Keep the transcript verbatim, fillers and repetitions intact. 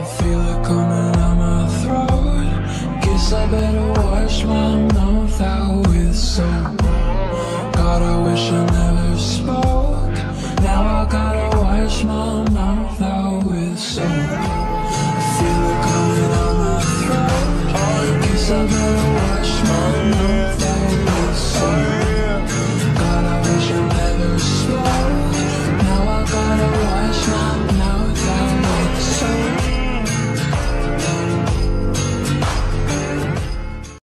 feel it coming out my throat. Guess I better wash my mouth out with soap. God, I wish I never spoke. Now I gotta wash my